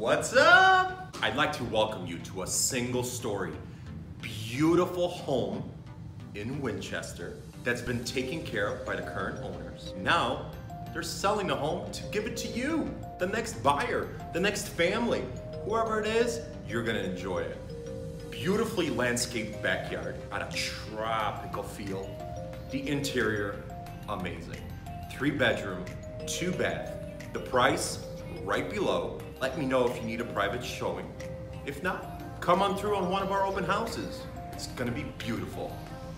What's up? I'd like to welcome you to a single-story, beautiful home in Winchester that's been taken care of by the current owners. Now, they're selling the home to give it to you, the next buyer, the next family. Whoever it is, you're gonna enjoy it. Beautifully landscaped backyard on a tropical feel. The interior, amazing. 3-bedroom, 2-bath. The price, right below. Let me know if you need a private showing. If not, come on through on one of our open houses. It's gonna be beautiful.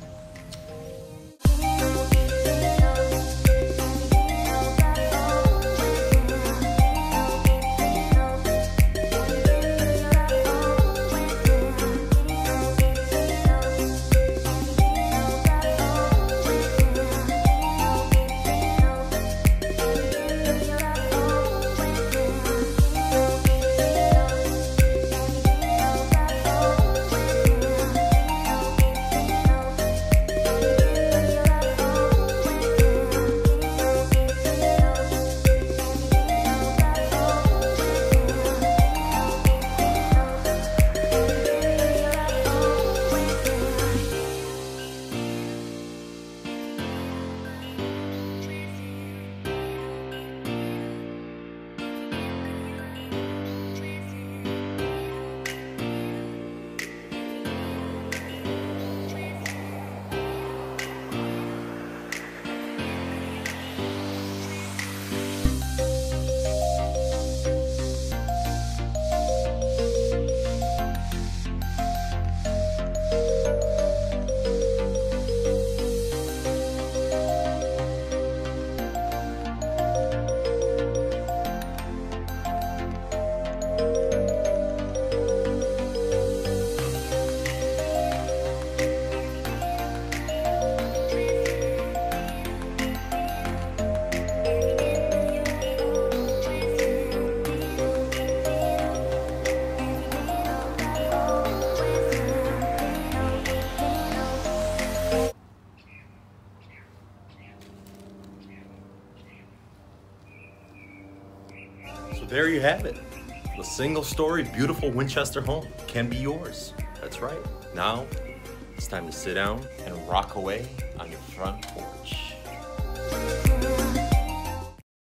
So there you have it. The single-story, beautiful Winchester home can be yours. That's right. Now, it's time to sit down and rock away on your front